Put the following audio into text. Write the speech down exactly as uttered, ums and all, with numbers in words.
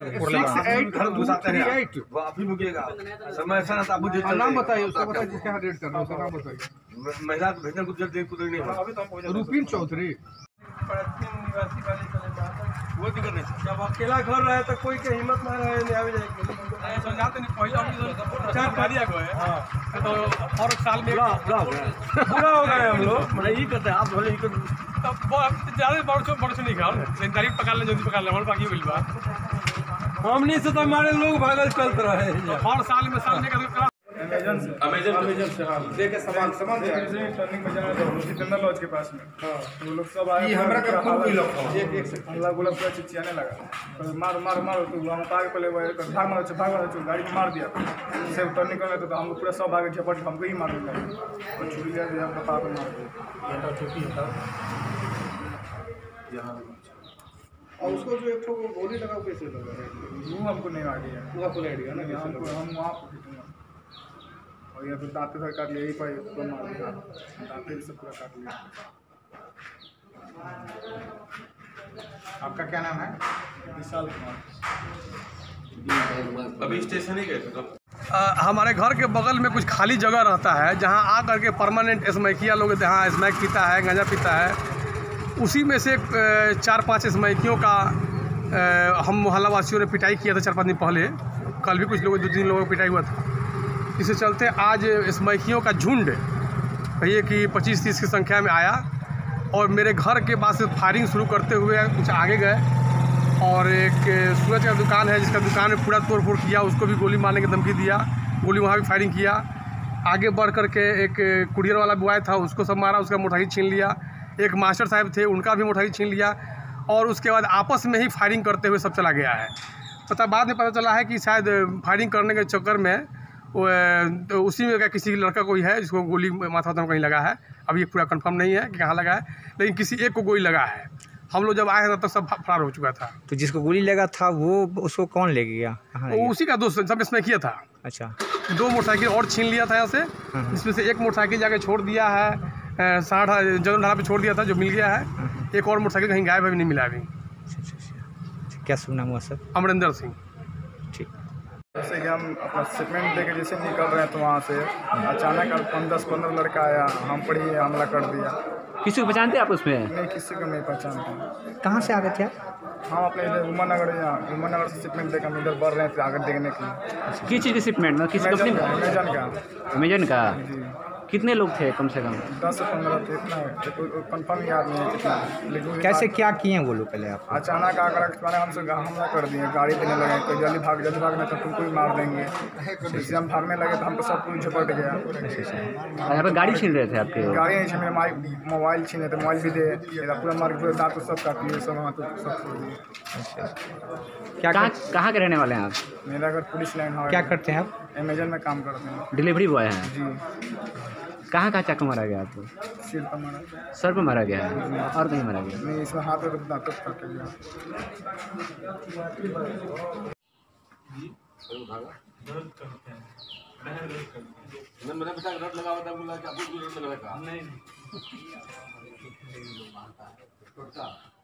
नाम बताइए उसका, बताइए जिसके यहाँ रेड करना है उसका नाम बताइए। महिला भेजने को जल्दी कुछ नहीं है। रुपीन चौधरी वो दिक्कत नहीं। जब अकेला घर रहे तो कोई के हिम्मत ना रहे नहीं आवे जाए समझाते नहीं पहले चार गाड़ियाँ गए हाँ तो हर साल में बुरा बुरा हो गया पूरा हो गए हम लोग। मतलब यही करते हैं आप भले तब ज़्यादा बड़ से बड़ से नहीं घर लेकिन गाड़ी पकड़ ले जल्दी पकड़ ले हमारे बाकी मिल बात हमने से तो हमारे लोग भागल चलते रहे हर साल में साल में का अमेजन से अमेजन अमेजन से हाँ देखे सामान सामान टर्निंग में जाना था जनरल लॉज के पास में। हाँ वो लोग सब आए हमरा का खूब कोई लोग एक एक से हमला गुलाब पूरा चिचियाने लगा तो मार मार मार तो हम आगे पहले वो भाग मारो भाग मारो गाड़ी में मार दिया से टर्निंग करने तो हम लोग पूरा सब आगे झपट हमको ही मार दिया और छुरी लिया हमको पाप मार दिया छुट्टी था यहाँ। और उसको जो एक गोली लगा कैसे लगा वो हमको नहीं आ गया पूरा फुल आइडिया ना कैसे लगा। हम वहाँ और या फिर दांते से काट लिया यही पर पूरा मार दिया दांते से पूरा काट लिया। आपका क्या नाम है? विशाल कुमार। अभी स्टेशन ही गए थे तो हमारे घर के बगल में कुछ खाली जगह रहता है जहाँ आ करके परमानेंट स्मैकिया लोग जहाँ स्मैक पीता है गांजा पीता है उसी में से चार पांच स्मैकियों का हम मोहल्ला वासियों ने पिटाई किया था चार पाँच दिन पहले। कल भी कुछ लोगों दो तीन लोगों को पिटाई हुआ था। इससे चलते आज स्मैकियों का झुंड कहिए कि पच्चीस तीस की संख्या में आया और मेरे घर के पास से फायरिंग शुरू करते हुए कुछ आगे गए और एक सूरज का दुकान है जिसका दुकान में पूरा तोड़ फोड़ किया उसको भी गोली मारने की धमकी दिया। गोली वहाँ भी फायरिंग किया। आगे बढ़ करके एक कुरियर वाला बॉय था उसको सब मारा उसका मोटरसाइकिल छीन लिया। एक मास्टर साहब थे उनका भी मोटरसाइकिल छीन लिया और उसके बाद आपस में ही फायरिंग करते हुए सब चला गया है। पता बाद में पता चला है कि शायद फायरिंग करने के चक्कर में वो तो उसी में का किसी लड़का कोई है जिसको गोली माथा में कहीं लगा है। अभी ये पूरा कंफर्म नहीं है कि कहाँ लगा है लेकिन किसी एक को गोली लगा है। हम लोग जब आए हैं तब सब फरार हो चुका था। तो जिसको गोली लगा था वो उसको कौन ले गया? वो उसी का दोस्त सब इसमें किया था। अच्छा दो मोटरसाइकिल और छीन लिया था यहाँ से जिसमें से एक मोटरसाइकिल जाके छोड़ दिया है साठ जनरल ढाबा पे छोड़ दिया था जो मिल गया है। एक और मोटरसाइकिल कहीं गायब अभी नहीं मिला अभी। क्या शुभ नाम हुआ सर? अमरिंदर सिंह। ठीक जैसे कि हम अपना शिपमेंट दे के जैसे निकल रहे हैं तो वहाँ से अचानक दस पंद्रह लड़का आया हम पर ही हमला कर दिया। किसी को पहचानते आप उसमें? नहीं किसी को नहीं पहचानते। कहाँ से आ गए थे आप? हम अपने इधर उमर नगर यहाँ उमर नगर से शिपमेंट देकर हम इधर बढ़ रहे थे आगे देखने के लिए। किस चीज़ की शिपमेंट? मतलब किसी कंपनी में? अमेजन का। अमेजन का? जी कितने लोग थे कम से कम? दस से पंद्रह थे इतना कंफर्म याद नहीं है कितना लेकिन कैसे क्या किए वो लोग पहले आप? अचानक आकर मैंने हमसे हमला कर दिए गाड़ी देने लगे तो जल्दी भाग जल्दी भागने तो तुमको भी मार देंगे। जैसे हम भागने लगे तो हमको सब कुछ झपट गया। यहाँ पर गाड़ी छीन रहे थे आपके? गाड़ी नहीं छीने मोबाइल छीने थे मोबाइल भी दे पूरा मार पूरे दांत सब काट लिए सब हाथ सब छोड़ दिए। क्या कहाँ कहाँ के रहने वाले हैं आप? मेरा घर पुलिस लाइन है। क्या करते हैं आप? अमेजन में काम करते हैं। डिलीवरी बॉय हैं? जी। कहाँ कहाँ चाकू मारा गया आपको? सिर पर मारा। सर पे मारा गया है और कहीं मारा गया? नहीं इसमें हाथ में दांत काट गया। मैंने बेटा रट लगा हुआ था बोला कि आपको रट लगा नहीं